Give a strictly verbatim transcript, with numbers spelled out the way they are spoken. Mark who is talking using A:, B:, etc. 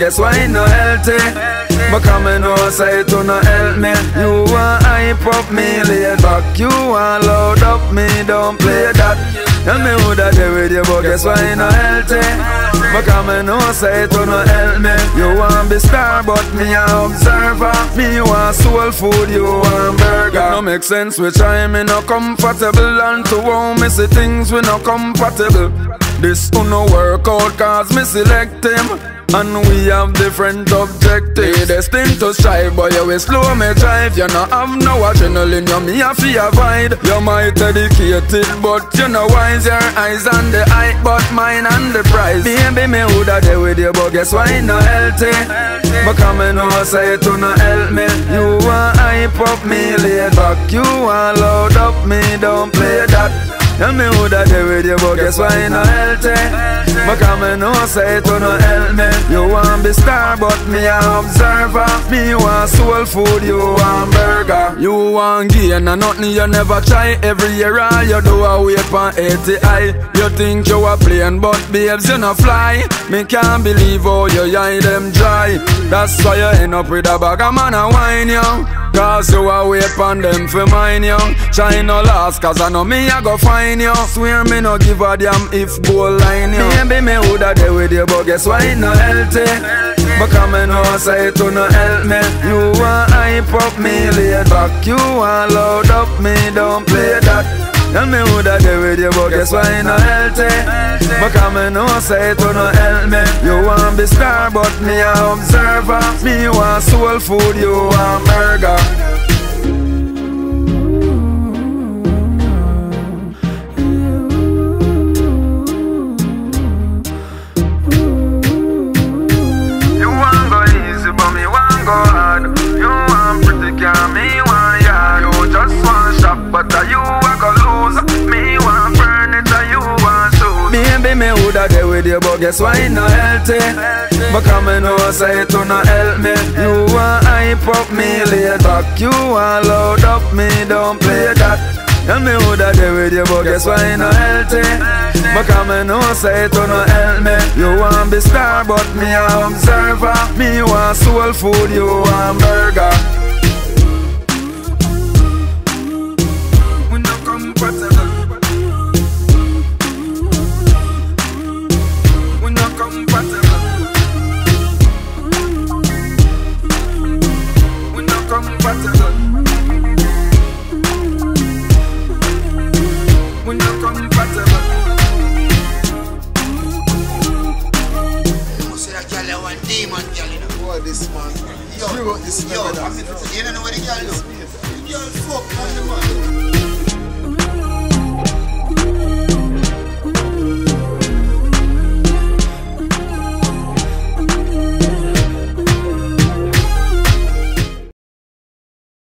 A: guess why it no healthy? Because me know say it no help me. You want hype up me laid back, you want load up me, don't play that. Tell me who that dey with you, but guess why it no healthy? Because me know say it no help me. You want be star, but me a observer. Me want soul food, you want burger. It no make sense which I me no comfortable, and to how me see things we no compatible. This who no work out cause me select him, and we have different objectives. Destined to strive, but you will slow me drive. You no have no adrenaline, you me a fi avoid. You might educated, but you know wise. Your eyes on the height, but mine on the prize. Baby, me woulda dey with you, but guess why it no healthy? Because me know say it no help me. You want hype up me laid back, you want load up me, don't play that. Tell me who that dey with you, but guess why it no healthy? Because me know say it no help me. You want be star, but me a observer. Me want soul food, you want burger. You want gain and nothing you never try. Every year all you do a wait on eighty high. You think you a plane, but babes you no fly. Me can't believe how you eye them dry. That's why you end up with a bag of man and wine, yo. Cause you a wait on them for mine, yo. Try no last, cause I know me I go find you. Swear me no give a damn if goal line, yo. Maybe me woulda dey with you, but guess why it no healthy? Because me know say it no help me. You want hype up me laid back, you want load up me, don't play that. Tell me who that dey with you, but guess why it no healthy? Because me know say it no help me. You want be star, but me a observer. Me want soul food, you want burger. You want go easy, but me want go hard. You want pretty car, me want yard. You just want shop, but are you a go lose? Me want furniture, you want shoes. Baby, me woulda dey with you, but guess why it no healthy? Because me know say it no help me. You want hype up me laid back, you want load up me, don't play that. Tell me who that dey with you, but guess why it no healthy? Because me know say it no help me. You want be star, but me a observer. Me want soul food, you want burger. We no compatible. We no compatible. We no compatible. We no compatible.
B: You must say that girl a one demon girl, you know.
C: Boy, this man.
B: Yo,
C: You wrote this
B: yo,
C: never done.
B: you don't know what the girl do? The girl fuck on the man.